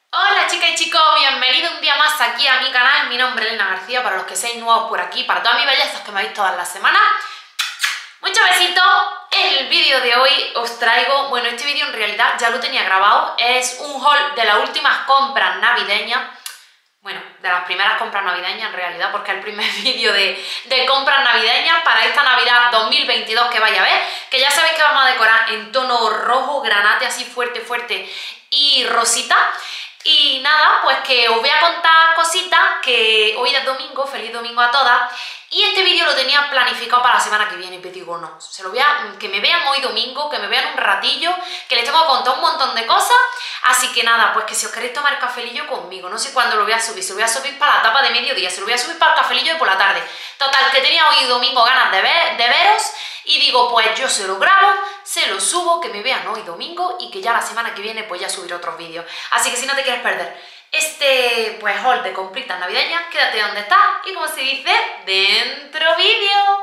Hola chicas y chicos, bienvenidos un día más aquí a mi canal. Mi nombre es Elena García, para los que seáis nuevos por aquí, para todas mis bellezas que me veis todas las semanas. Muchos besitos. El vídeo de hoy os traigo, bueno, este vídeo en realidad ya lo tenía grabado, es un haul de las últimas compras navideñas. Bueno, de las primeras compras navideñas en realidad, porque es el primer vídeo de compras navideñas para esta Navidad 2022 que vais a ver, que ya sabéis que vamos a decorar en tono rojo, granate, así fuerte, fuerte y rosita. Y nada, pues que os voy a contar cositas, que hoy es domingo, feliz domingo a todas. Y este vídeo lo tenía planificado para la semana que viene, pero digo no, que me vean hoy domingo, que me vean un ratillo, que les tengo que contar un montón de cosas. Así que nada, pues que si os queréis tomar cafelillo conmigo, no sé cuándo lo voy a subir, se lo voy a subir para la tapa de mediodía, se lo voy a subir para el cafelillo de por la tarde. Total, que tenía hoy domingo ganas de veros y digo, pues yo se lo grabo, se lo subo, que me vean hoy domingo y que ya la semana que viene pues ya subiré otros vídeos. Así que si no te quieres perder este pues haul de compritas navideñas, quédate donde estás y como se dice, dentro vídeo.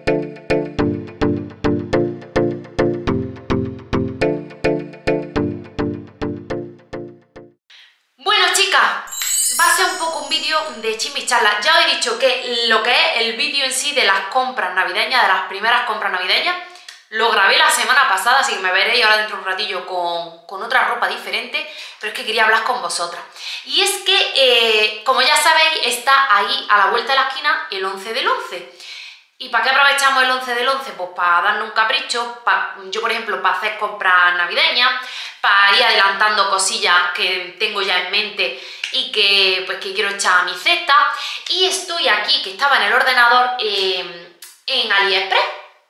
Bueno chicas, va a ser un poco un vídeo de chismicharla. Ya os he dicho que lo que es el vídeo en sí de las compras navideñas, de las primeras compras navideñas, lo grabé la semana pasada, así que me veréis ahora dentro de un ratillo con otra ropa diferente, pero es que quería hablar con vosotras. Y es que, como ya sabéis, está ahí a la vuelta de la esquina el 11 del 11. ¿Y para qué aprovechamos el 11 del 11? Pues para darnos un capricho, yo por ejemplo para hacer compras navideñas, para ir adelantando cosillas que tengo ya en mente y que quiero echar a mi cesta. Y estoy aquí, que estaba en el ordenador, en AliExpress.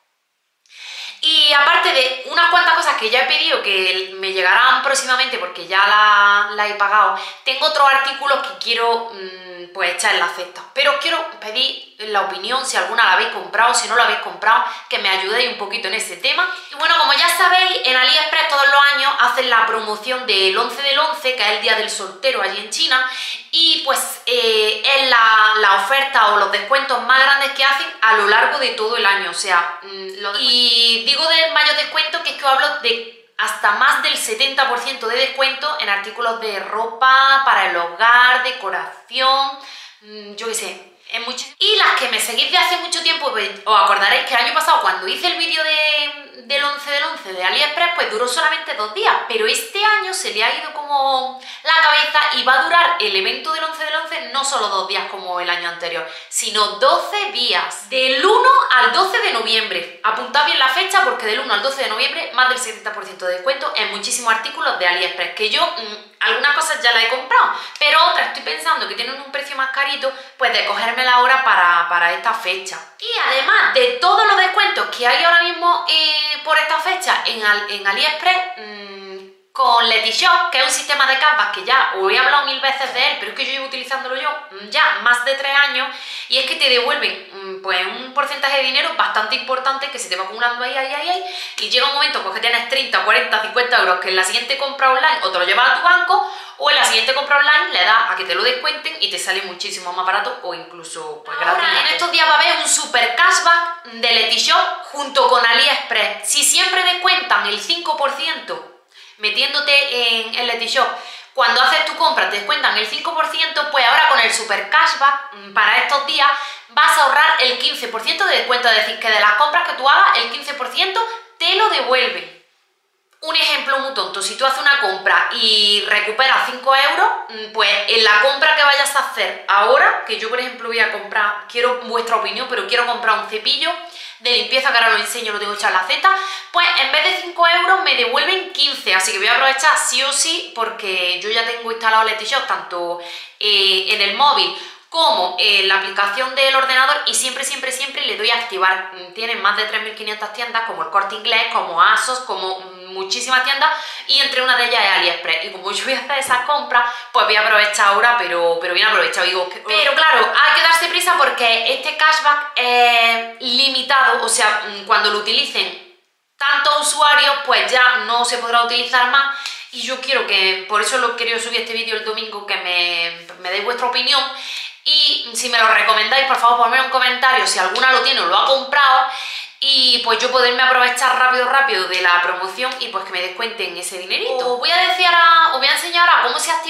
Y aparte de unas cuantas cosas que ya he pedido que me llegarán próximamente porque ya la he pagado, tengo otros artículos que quiero pues echar en la cesta. Pero os quiero pedir la opinión, si alguna la habéis comprado, si no la habéis comprado, que me ayudéis un poquito en ese tema. Y bueno, como ya sabéis, en AliExpress todos los años hacen la promoción del 11 del 11, que es el día del soltero allí en China, y pues es la oferta o los descuentos más grandes que hacen a lo largo de todo el año. O sea, y digo del mayor descuento que es que os hablo de hasta más del 70% de descuento en artículos de ropa, para el hogar, decoración, yo qué sé, es mucho. Y las que me seguís de hace mucho tiempo, pues, os acordaréis que el año pasado cuando hice el vídeo del 11 del 11 de AliExpress, pues duró solamente 2 días, pero este año se le ha ido como la cabeza y va a durar el evento del 11 del 11 no solo 2 días como el año anterior, sino 12 días, del 1 al 12 de noviembre. Apuntad bien la fecha porque del 1 al 12 de noviembre más del 70% de descuento en muchísimos artículos de AliExpress, que yo algunas cosas ya las he comprado, pero otras estoy pensando que tienen un precio más carito, pues de cogérmela ahora para esta fecha. Y además de todos los descuentos que hay ahora mismo por esta fecha en AliExpress, con Letishop, que es un sistema de cashback que ya os he hablado 1000 veces de él, pero es que yo llevo utilizándolo yo ya más de 3 años, y es que te devuelven pues un porcentaje de dinero bastante importante que se te va acumulando ahí, y llega un momento pues que tienes 30, 40, 50 euros que en la siguiente compra online o te lo llevas a tu banco, o en la siguiente compra online le das a que te lo descuenten y te sale muchísimo más barato o incluso pues gratis. En estos días va a haber un super cashback de Letishop junto con AliExpress. Si siempre descuentan el 5%, metiéndote en Letishop, cuando haces tu compra te descuentan el 5%, pues ahora con el super cashback para estos días vas a ahorrar el 15% de descuento, es decir, que de las compras que tú hagas el 15% te lo devuelve. Un ejemplo muy tonto, si tú haces una compra y recuperas 5 euros, pues en la compra que vayas a hacer ahora, que yo por ejemplo voy a comprar, quiero vuestra opinión, pero quiero comprar un cepillo de limpieza, que ahora lo enseño, lo tengo hecho en la cesta, pues en vez de 5 euros me devuelven 15, así que voy a aprovechar sí o sí, porque yo ya tengo instalado Letishop tanto en el móvil como la aplicación del ordenador, y siempre le doy a activar. Tienen más de 3500 tiendas, como el Corte Inglés, como ASOS, como muchísimas tiendas, y entre una de ellas es AliExpress. Y como yo voy a hacer esas compras, pues voy a aprovechar ahora, pero bien aprovechado, digo. Pero claro, hay que darse prisa porque este cashback es limitado, o sea, cuando lo utilicen tantos usuarios, pues ya no se podrá utilizar más. Y yo quiero que, por eso lo he querido subir este vídeo el domingo, que me deis vuestra opinión. Y si me lo recomendáis, por favor, ponme un comentario si alguna lo tiene o lo ha comprado, y pues yo poderme aprovechar rápido de la promoción y pues que me descuenten ese dinerito. Os voy a enseñar ahora cómo se activa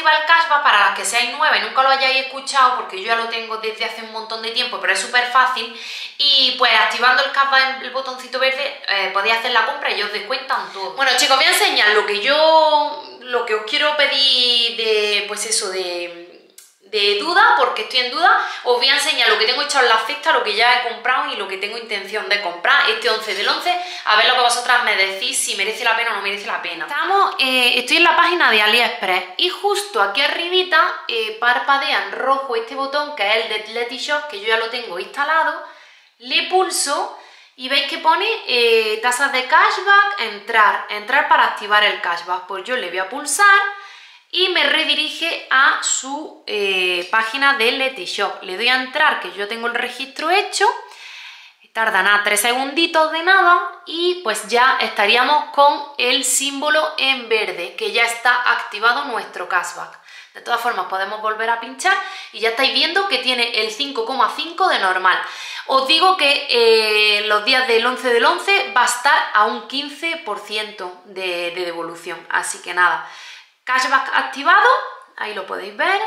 activa el cashback para las que seáis nuevas y nunca lo hayáis escuchado, porque yo ya lo tengo desde hace un montón de tiempo, pero es súper fácil. Y pues activando el cashback, el botoncito verde, podéis hacer la compra y os descuentan todo. Bueno, chicos, voy a enseñar lo que os quiero pedir de, pues eso, de duda, porque estoy en duda. Os voy a enseñar lo que tengo echado en la cesta, lo que ya he comprado y lo que tengo intención de comprar este 11 del 11, a ver lo que vosotras me decís, si merece la pena o no merece la pena. Estoy en la página de AliExpress y justo aquí arribita parpadea en rojo este botón que es el de Letishop, que yo ya lo tengo instalado. Le pulso y veis que pone tasas de cashback, entrar para activar el cashback. Pues yo le voy a pulsar y me redirige a su página de Letishop. Le doy a entrar, que yo tengo el registro hecho. Tarda nada, 3 segunditos de nada y pues ya estaríamos con el símbolo en verde, que ya está activado nuestro cashback. De todas formas podemos volver a pinchar y ya estáis viendo que tiene el 5,5 de normal. Os digo que los días del 11 del 11 va a estar a un 15% de devolución, así que nada. Cashback activado, ahí lo podéis ver.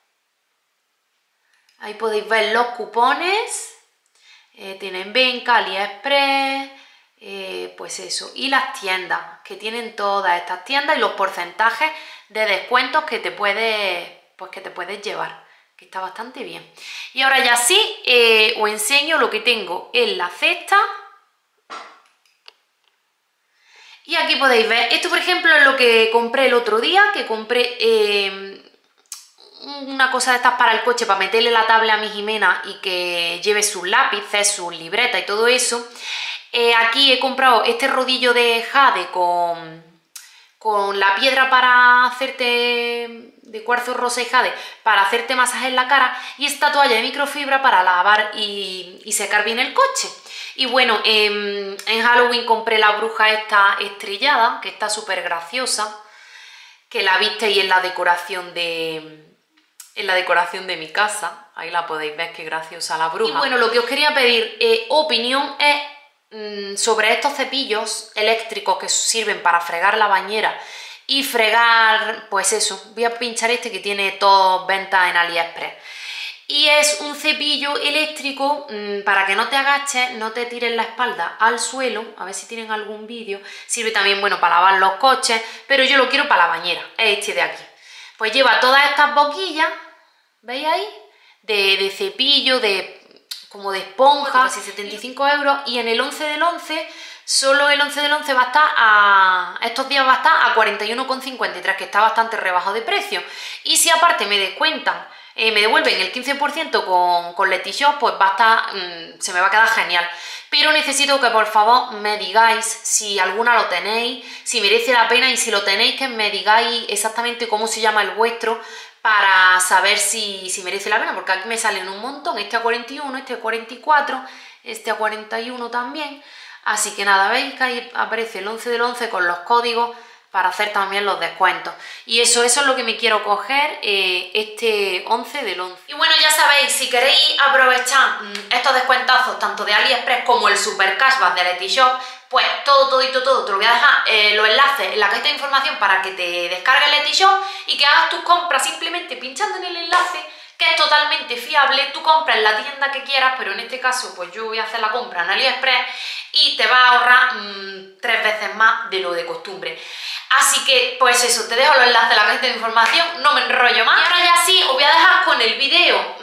Ahí podéis ver los cupones. Tienen Venka, AliExpress, pues eso. Y las tiendas, que tienen todas estas tiendas y los porcentajes de descuentos que te puedes llevar, que está bastante bien. Y ahora ya sí, os enseño lo que tengo en la cesta. Y aquí podéis ver, esto por ejemplo es lo que compré el otro día, que compré una cosa de estas para el coche, para meterle la tablet a mi Jimena y que lleve sus lápices, sus libretas y todo eso. Aquí he comprado este rodillo de jade con la piedra para hacerte, de cuarzo rosa y jade, para hacerte masaje en la cara, y esta toalla de microfibra para lavar y secar bien el coche. Y bueno, en Halloween compré la bruja esta estrellada, que está súper graciosa, que la visteis en la decoración de mi casa. Ahí la podéis ver, qué graciosa la bruja. Y bueno, lo que os quería pedir opinión es sobre estos cepillos eléctricos que sirven para fregar la bañera y fregar, pues eso. Voy a pinchar este que tiene todas ventas en AliExpress. Y es un cepillo eléctrico para que no te agaches, no te tires la espalda al suelo. A ver si tienen algún vídeo. Sirve también, bueno, para lavar los coches, pero yo lo quiero para la bañera, es este de aquí. Pues lleva todas estas boquillas, ¿veis ahí? De cepillo, como de esponja, casi 75 euros. Y en el 11 del 11, solo el 11 del 11 va a estar estos días va a estar a 41,53, que está bastante rebajado de precio. Y si aparte me descuentan, me devuelven el 15% con Letishop, pues va a estar, se me va a quedar genial. Pero necesito que por favor me digáis si alguna lo tenéis, si merece la pena, y si lo tenéis que me digáis exactamente cómo se llama el vuestro, para saber si merece la pena, porque aquí me salen un montón, este a 41, este a 44, este a 41 también. Así que nada, veis que ahí aparece el 11 del 11 con los códigos para hacer también los descuentos. Y eso es lo que me quiero coger este 11 del 11. Y bueno, ya sabéis, si queréis aprovechar estos descuentazos tanto de AliExpress como el super cashback de Letishop, pues todo, te lo voy a dejar los enlaces en la cajita de información para que te descargues Letishop y que hagas tus compras simplemente pinchando en el enlace, que es totalmente fiable. Tú compras en la tienda que quieras, pero en este caso pues yo voy a hacer la compra en AliExpress y te va a ahorrar 3 veces más de lo de costumbre. Así que pues eso, te dejo los enlaces en la cajita de información, no me enrollo más. Y ahora ya sí, os voy a dejar con el vídeo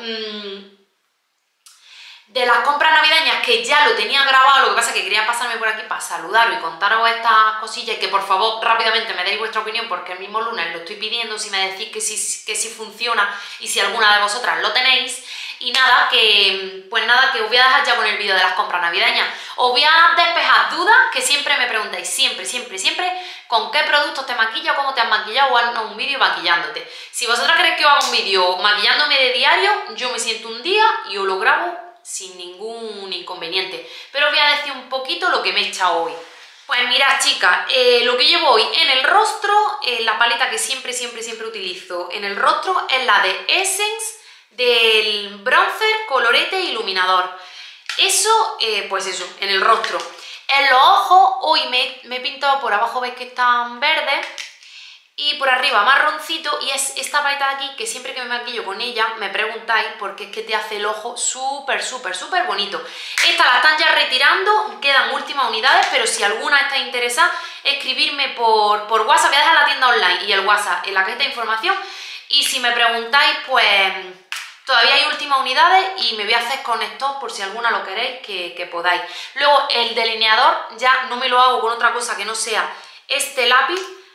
de las compras navideñas, que ya lo tenía grabado. Lo que pasa es que quería pasarme por aquí para saludaros y contaros estas cosillas, y que por favor rápidamente me deis vuestra opinión, porque el mismo lunes lo estoy pidiendo, si me decís que sí funciona y si alguna de vosotras lo tenéis. Y nada, que os voy a dejar ya con el vídeo de las compras navideñas. Os voy a despejar dudas que siempre me preguntáis, siempre, con qué productos te maquillas, cómo te has maquillado, o hago un vídeo maquillándote. Si vosotras queréis que os haga un vídeo maquillándome de diario, yo me siento un día y os lo grabo sin ningún inconveniente. Pero os voy a decir un poquito lo que me he echado hoy. Pues mirad, chicas, lo que llevo hoy en el rostro, la paleta que siempre utilizo en el rostro es la de Essence, del bronzer, colorete e iluminador. Eso, pues eso, en el rostro. En los ojos, hoy me he pintado por abajo, veis que están verdes, y por arriba marroncito, y es esta paleta de aquí que siempre que me maquillo con ella me preguntáis porque es que te hace el ojo súper, súper, súper bonito. Esta la están ya retirando, quedan últimas unidades, pero si alguna está interesada, escribirme por WhatsApp. Voy a dejar la tienda online y el WhatsApp en la cajita de información, y si me preguntáis, pues todavía hay últimas unidades y me voy a hacer con esto por si alguna lo queréis, que podáis. Luego el delineador ya no me lo hago con otra cosa que no sea este lápiz,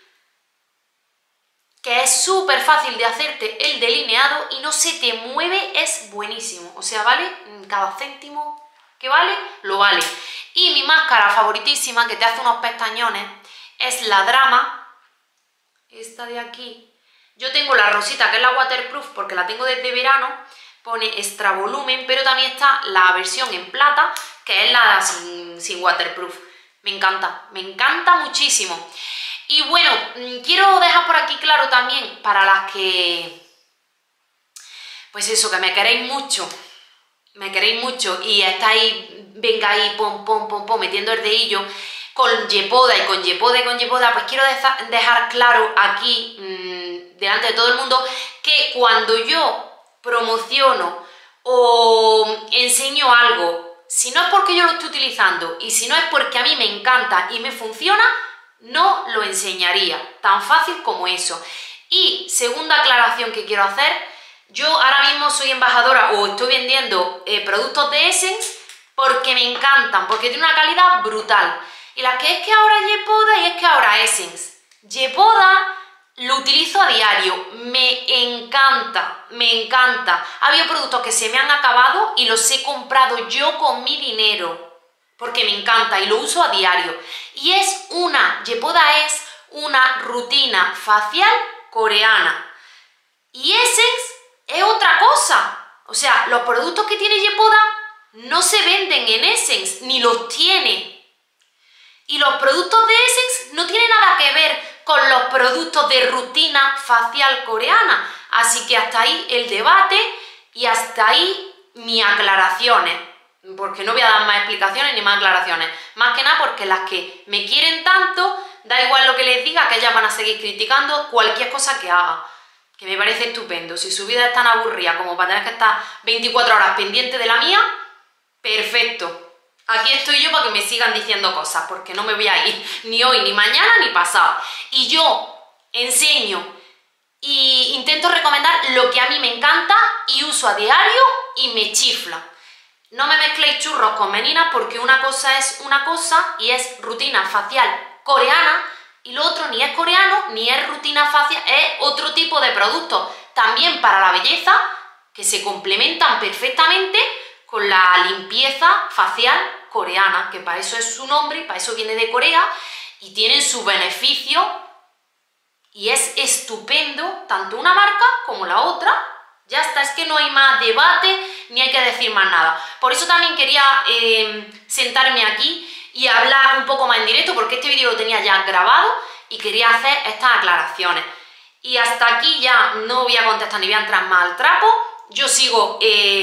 que es súper fácil de hacerte el delineado y no se te mueve, es buenísimo. O sea, vale cada céntimo que vale, lo vale. Y mi máscara favoritísima, que te hace unos pestañones, es la Drama, esta de aquí. Yo tengo la rosita, que es la waterproof, porque la tengo desde verano, pone extra volumen, pero también está la versión en plata, que es la sin waterproof. Me encanta muchísimo. Y bueno, quiero dejar por aquí claro también, para las que, pues eso, que me queréis mucho y estáis, venga ahí, pom, metiendo el dedillo con Yepoda y con Yepoda, pues quiero dejar claro aquí, delante de todo el mundo, que cuando yo promociono o enseño algo, si no es porque yo lo estoy utilizando y si no es porque a mí me encanta y me funciona, no lo enseñaría, tan fácil como eso. Y segunda aclaración que quiero hacer, yo ahora mismo soy embajadora o estoy vendiendo productos de Essence porque me encantan, porque tiene una calidad brutal. Y las que es que ahora Yepoda y es que ahora Essence. Yepoda lo utilizo a diario, me encanta. Ha habido productos que se me han acabado y los he comprado yo con mi dinero, porque me encanta y lo uso a diario. Y Yepoda es una rutina facial coreana. Y Essence es otra cosa. O sea, los productos que tiene Yepoda no se venden en Essence, ni los tiene. Y los productos de Essence no tienen nada que ver con los productos de rutina facial coreana. Así que hasta ahí el debate y hasta ahí mis aclaraciones. Porque no voy a dar más explicaciones ni más aclaraciones. Más que nada porque las que me quieren tanto, da igual lo que les diga, que ellas van a seguir criticando cualquier cosa que haga. Que me parece estupendo. Si su vida es tan aburrida como para tener que estar 24 horas pendiente de la mía, perfecto. Aquí estoy yo para que me sigan diciendo cosas, porque no me voy a ir ni hoy, ni mañana, ni pasado. Y yo enseño e intento recomendar lo que a mí me encanta y uso a diario y me chifla. No me mezcléis churros con meninas, porque una cosa es una cosa y es rutina facial coreana, y lo otro ni es coreano ni es rutina facial, es otro tipo de producto también para la belleza, que se complementan perfectamente con la limpieza facial coreana, que para eso es su nombre, para eso viene de Corea y tienen su beneficio y es estupendo tanto una marca como la otra. Ya está, es que no hay más debate ni hay que decir más nada. Por eso también quería sentarme aquí y hablar un poco más en directo, porque este vídeo lo tenía ya grabado y quería hacer estas aclaraciones. Y hasta aquí ya no voy a contestar ni voy a entrar más al trapo. Yo sigo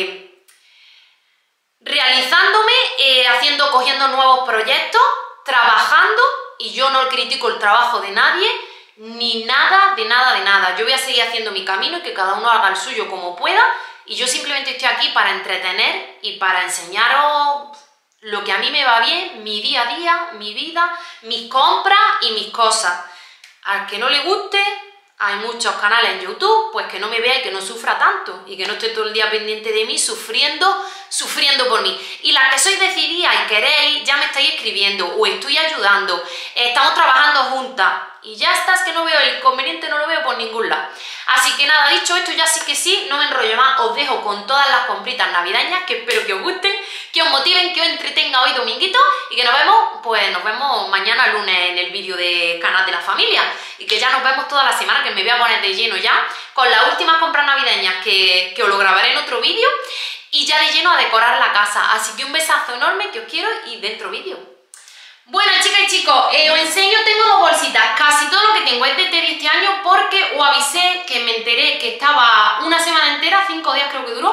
realizándome, cogiendo nuevos proyectos, trabajando, y yo no critico el trabajo de nadie, ni nada, de nada. Yo voy a seguir haciendo mi camino y que cada uno haga el suyo como pueda, y yo simplemente estoy aquí para entretener y para enseñaros lo que a mí me va bien, mi día a día, mi vida, mis compras y mis cosas. Al que no le guste, hay muchos canales en YouTube, pues que no me vea y que no sufra tanto, y que no esté todo el día pendiente de mí, sufriendo por mí. Y las que sois decididas y queréis, ya me estáis escribiendo, o estoy ayudando, estamos trabajando juntas, y ya está, es que no veo el inconveniente, no lo veo por ningún lado. Así que nada, dicho esto, ya sí que sí, no me enrollo más, os dejo con todas las compritas navideñas, que espero que os gusten, que os motiven, que os entretenga hoy dominguito, y que nos vemos mañana lunes en el vídeo de Canal de la Familia, y que ya nos vemos toda la semana, que me voy a poner de lleno ya, con las últimas compras navideñas, que os lo grabaré en otro vídeo, y ya de lleno a decorar la casa. Así que un besazo enorme, que os quiero, y dentro vídeo. Bueno, chicas y chicos, os enseño, tengo dos bolsitas, casi todo lo que tengo es de Teddy este año, porque os avisé que me enteré que estaba una semana entera, 5 días creo que duró,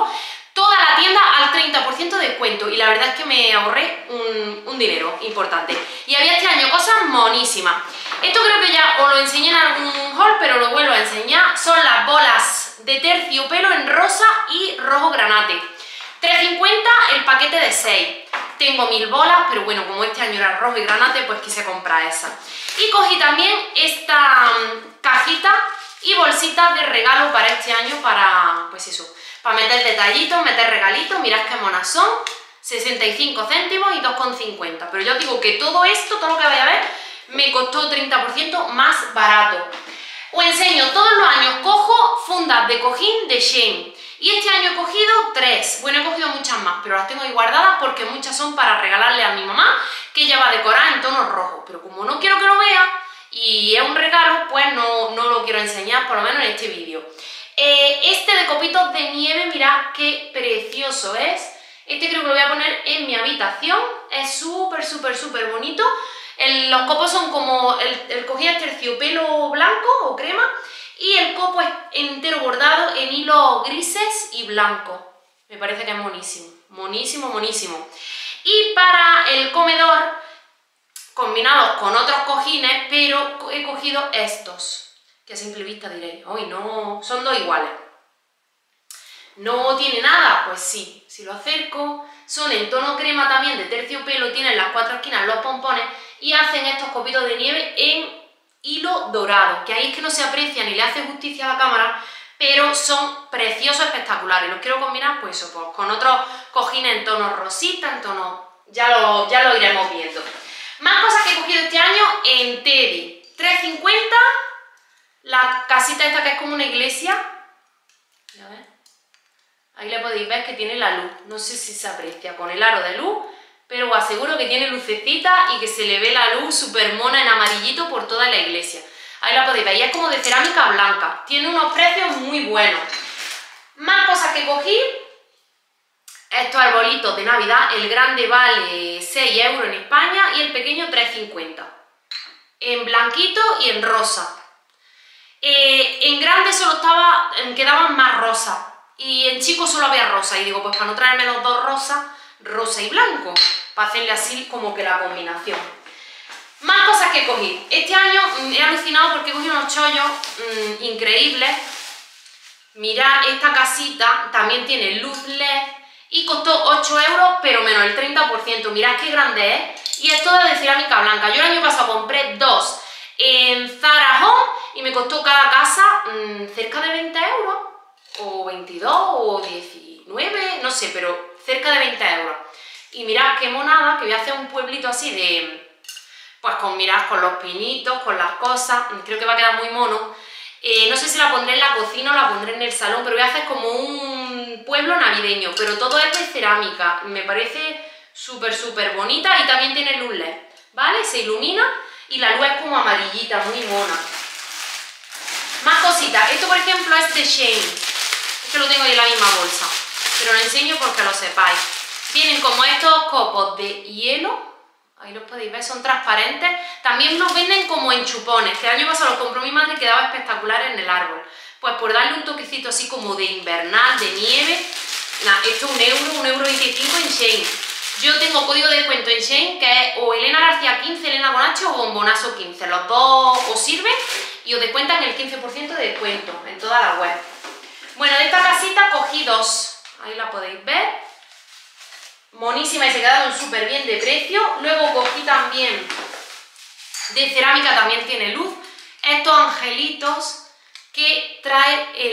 Toda la tienda al 30% de descuento y la verdad es que me ahorré un dinero importante. Y había este año cosas monísimas. Esto creo que ya os lo enseñé en algún haul, pero lo vuelvo a enseñar. Son las bolas de terciopelo en rosa y rojo granate. 3,50 el paquete de 6. Tengo 1000 bolas, pero bueno, como este año era rojo y granate, pues quise comprar esa. Y cogí también esta cajita y bolsitas de regalo para este año, para, pues eso, para meter detallitos, meter regalitos. Mirad qué monas son, 65 céntimos y 2,50. Pero yo os digo que todo esto, todo lo que vais a ver, me costó 30% más barato. Os enseño, todos los años cojo fundas de cojín de Shein. Y este año he cogido 3, bueno, he cogido muchas más, pero las tengo ahí guardadas porque muchas son para regalarle a mi mamá, que ella va a decorar en tonos rojos. Pero como no quiero que lo vea y es un regalo, pues no lo quiero enseñar, por lo menos en este vídeo. Este de copitos de nieve, mirad qué precioso es. Este creo que lo voy a poner en mi habitación, es súper, súper, súper bonito. Los copos son como, el cojín es terciopelo blanco o crema, y el copo es entero bordado en hilos grises y blancos. Me parece que es monísimo, monísimo, monísimo. Y para el comedor, combinados con otros cojines, pero he cogido estos, que a simple vista diréis, ¡ay no! Son dos iguales. ¿No tiene nada? Pues sí, si lo acerco, son en tono crema también de terciopelo, tienen las 4 esquinas los pompones y hacen estos copitos de nieve en hilo dorado, que ahí es que no se aprecia ni le hace justicia a la cámara, pero son preciosos, espectaculares. Los quiero combinar pues eso, pues, con otros cojines en tono rosita, en tono... ya lo iremos viendo. Más cosas que he cogido este año en Teddy. 3,50 la casita esta que es como una iglesia. A ver. Ahí le podéis ver que tiene la luz. No sé si se aprecia con el aro de luz, pero os aseguro que tiene lucecita y que se le ve la luz súper mona en amarillito por toda la iglesia. Ahí la podéis ver, y es como de cerámica blanca. Tiene unos precios muy buenos. Más cosas que cogí. Estos arbolitos de Navidad, el grande vale 6 € en España y el pequeño 3,50. En blanquito y en rosa. En grande solo quedaban más rosas. Y en chico solo había rosa. Y digo, pues para no traerme los dos rosas, rosa y blanco, para hacerle así como que la combinación. Más cosas que cogí. Este año he alucinado porque cogí unos chollos increíbles. Mirad, esta casita también tiene luz LED y costó 8 €, pero menos el 30%. Mirad qué grande es. Y es toda de cerámica blanca. Yo el año pasado compré 2 en Zara Home y me costó cada casa cerca de 20 €, o 22 o 19, no sé, pero cerca de 20 €. Y mirad qué monada, que voy a hacer un pueblito así de, pues mirad, con los pinitos, con las cosas, creo que va a quedar muy mono. No sé si la pondré en la cocina o la pondré en el salón, pero voy a hacer como un pueblo navideño, pero todo es de cerámica, me parece súper, súper bonita y también tiene luz LED, ¿vale? Se ilumina y la luz es como amarillita, muy mona. Más cositas, esto por ejemplo es de Shein. Que lo tengo ahí en la misma bolsa, pero lo enseño porque lo sepáis. Vienen como estos copos de hielo, ahí los podéis ver, son transparentes. También los venden como en chupones, que el año pasado los compró mi madre y quedaba espectacular en el árbol. Pues por darle un toquecito así como de invernal, de nieve, nada, esto es 1,25 € en Shein. Yo tengo código de descuento en Shein que es o Elena García 15, Elena con H o Bombonazo 15. Los dos os sirven y os descuentan el 15% de descuento en toda la web. Bueno, de esta casita cogí 2, ahí la podéis ver, monísima y se quedaron súper bien de precio. Luego cogí también, de cerámica también tiene luz, estos angelitos que trae el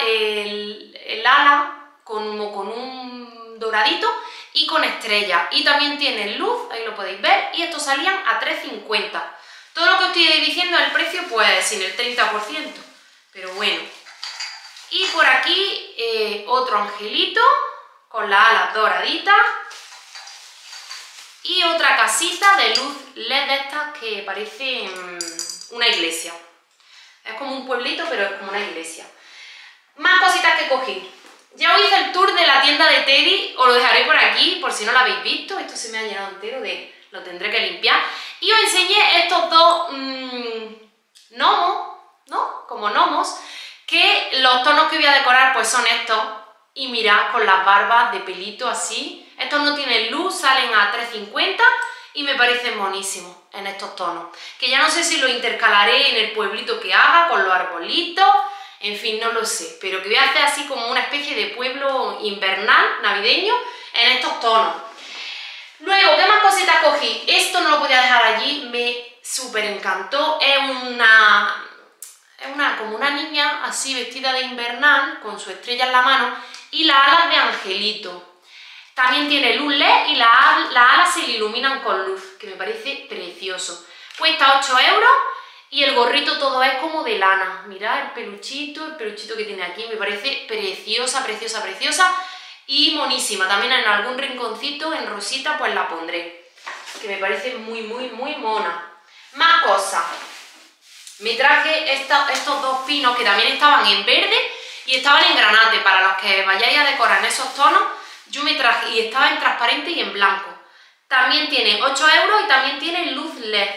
ala como con un doradito y con estrellas. Y también tienen luz, ahí lo podéis ver, y estos salían a 3,50. Todo lo que estoy diciendo el precio pues sin el 30%, pero bueno. Y por aquí otro angelito con las alas doraditas y otra casita de luz LED de estas que parece una iglesia. Es como un pueblito, pero es como una iglesia. Más cositas que cogí. Ya os hice el tour de la tienda de Teddy, os lo dejaré por aquí por si no lo habéis visto. Esto se me ha llenado entero, lo tendré que limpiar. Y os enseñé estos dos gnomos, ¿no? Como gnomos, que los tonos que voy a decorar pues son estos. y mirad con las barbas de pelito así. Estos no tienen luz, salen a 3,50 y me parecen monísimos en estos tonos. Que ya no sé si los intercalaré en el pueblito que haga, con los arbolitos, en fin, no lo sé. Pero que voy a hacer así como una especie de pueblo invernal, navideño, en estos tonos. Luego, ¿qué más cositas cogí? Esto no lo podía dejar allí, me súper encantó. Es como una niña así vestida de invernal, con su estrella en la mano y las alas de angelito. También tiene luz LED y las alas se le iluminan con luz, que me parece precioso. Cuesta 8 € y el gorrito todo es como de lana. Mirad el peluchito que tiene aquí, me parece preciosa, preciosa, preciosa y monísima. También en algún rinconcito en rosita pues la pondré, que me parece muy, muy, muy mona. Más cosas. Me traje estos dos pinos que también estaban en verde y estaban en granate. Para los que vayáis a decorar en esos tonos, yo me traje y estaba en transparente y en blanco. También tiene 8 € y también tiene luz LED.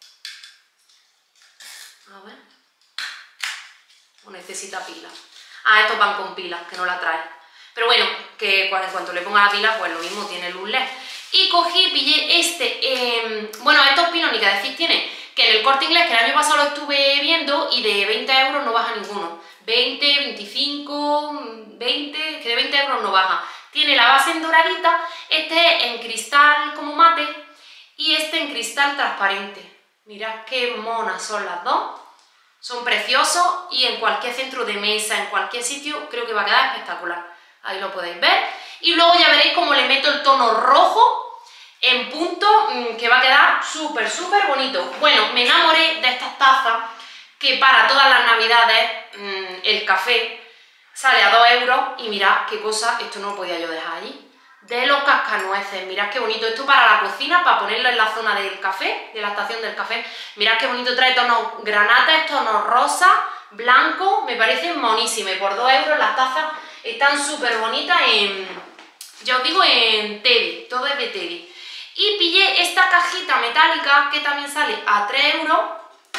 A ver. O necesita pila. Ah, estos van con pilas, que no la trae. Pero bueno, que en cuanto le ponga la pila, pues lo mismo, tiene luz LED. Y cogí, pillé bueno, estos pinos ni que decir tiene, que en el Corte Inglés, que el año pasado lo estuve viendo, y de 20 € no baja ninguno. 20, 25, 20, que de 20 € no baja. Tiene la base en doradita, este en cristal como mate y este en cristal transparente. Mirad qué monas son las dos. Son preciosos y en cualquier centro de mesa, en cualquier sitio, creo que va a quedar espectacular. Ahí lo podéis ver. Y luego ya veréis cómo le meto el tono rojo en punto, que va a quedar súper, súper bonito. Bueno, me enamoré de estas tazas que para todas las navidades el café sale a 2 € y mirad qué cosa, esto no lo podía yo dejar allí. De los cascanueces, mirad qué bonito. Esto para la cocina, para ponerlo en la zona del café, de la estación del café. Mirad qué bonito, trae tonos granates, tonos rosa, blanco, me parecen monísimas. Y por 2 € las tazas están súper bonitas ya os digo, en Teddy, todo es de Teddy. Y pillé esta cajita metálica que también sale a 3 €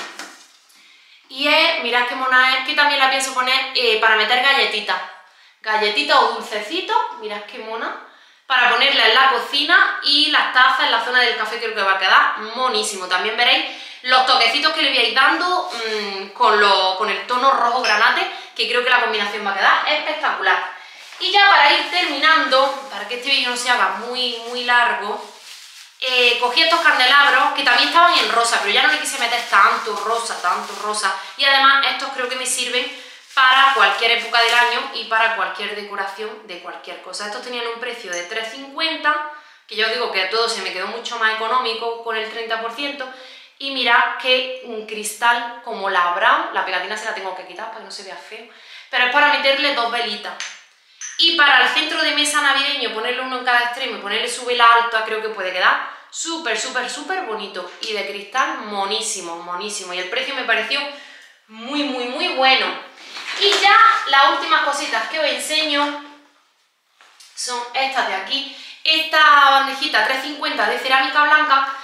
y es, mirad qué mona es, que también la pienso poner para meter galletitas o dulcecitos, mirad qué mona, para ponerla en la cocina y las tazas en la zona del café, creo que va a quedar monísimo. También veréis los toquecitos que le voy a ir dando con el tono rojo granate, que creo que la combinación va a quedar espectacular. Y ya para ir terminando, para que este vídeo no se haga muy, muy largo, cogí estos candelabros que también estaban en rosa, pero ya no le quise meter tanto rosa, y además estos creo que me sirven para cualquier época del año y para cualquier decoración de cualquier cosa. Estos tenían un precio de 3,50, que yo os digo que a todo se me quedó mucho más económico con el 30%, y mirad que un cristal como labrado, la pegatina se la tengo que quitar para que no se vea feo, pero es para meterle 2 velitas. Y para el centro de mesa navideño, ponerle uno en cada extremo y ponerle su vela alta, creo que puede quedar súper, súper, súper bonito. Y de cristal, monísimo, monísimo. Y el precio me pareció muy, muy, muy bueno. Y ya las últimas cositas que os enseño son estas de aquí. Esta bandejita 3,50 de cerámica blanca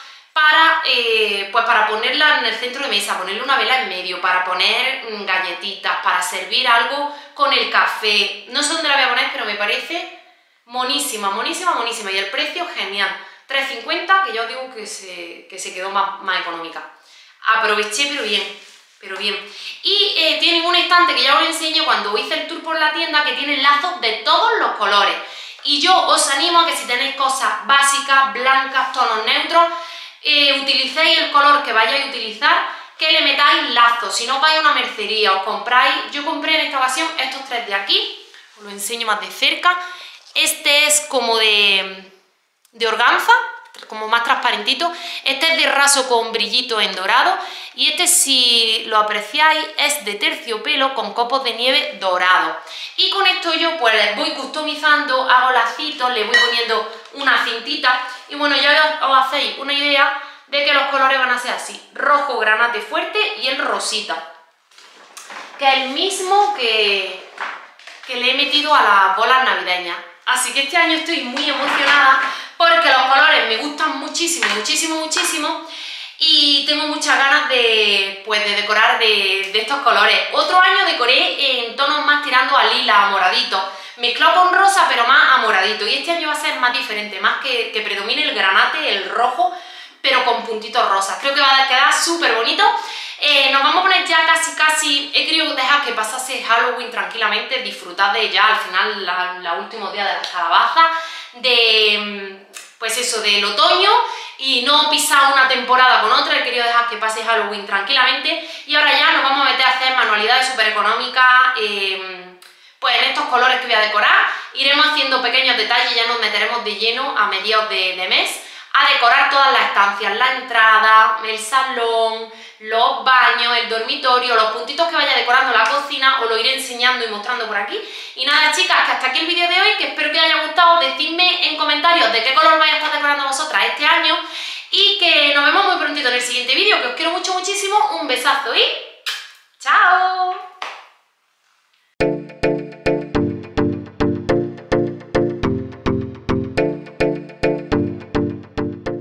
para ponerla en el centro de mesa, ponerle una vela en medio, para poner galletitas, para servir algo con el café. No sé dónde la voy a poner, pero me parece monísima, monísima, monísima. Y el precio, genial. 3,50, que yo os digo que se quedó más económica. Aproveché, pero bien. Y tienen un estante que ya os lo enseño cuando hice el tour por la tienda, que tiene lazos de todos los colores. Y yo os animo a que si tenéis cosas básicas, blancas, tonos neutros, utilicéis el color que vayáis a utilizar, que le metáis lazos. Si no vais a una mercería, os compráis, yo compré en esta ocasión estos 3 de aquí, os lo enseño más de cerca. Este es como de organza, como más transparentito. Este es de raso con brillito en dorado, y este, si lo apreciáis, es de terciopelo con copos de nieve dorado. Y con esto yo pues voy customizando, hago lacitos, le voy poniendo una cintita, y bueno, ya os hacéis una idea de que los colores van a ser así: rojo granate fuerte y el rosita, que es el mismo que le he metido a las bolas navideñas. Así que este año estoy muy emocionada porque los colores me gustan muchísimo, muchísimo, muchísimo. y tengo muchas ganas de decorar de estos colores. Otro año decoré en tonos más tirando a lila, a moradito, mezclado con rosa pero más a moradito, y este año va a ser más diferente, más que predomine el granate, el rojo, pero con puntitos rosas. Creo que va a quedar súper bonito. Nos vamos a poner ya casi, he querido dejar que pasase Halloween tranquilamente, disfrutar de ya al final los últimos días de las calabazas, pues eso, del otoño, y no pisar una temporada con otra. He querido dejar que pase Halloween tranquilamente, y ahora ya nos vamos a meter a hacer manualidades súper económicas, pues en estos colores que voy a decorar. Iremos haciendo pequeños detalles, ya nos meteremos de lleno a mediados de mes a decorar todas las estancias, la entrada, el salón, los baños, el dormitorio, los puntitos que vaya decorando la cocina, os lo iré enseñando y mostrando por aquí. Y nada, chicas, que hasta aquí el vídeo de hoy, que espero que os haya gustado. Decidme en comentarios de qué color vais a estar decorando vosotras este año, y que nos vemos muy prontito en el siguiente vídeo, que os quiero mucho, muchísimo. Un besazo y ¡chao!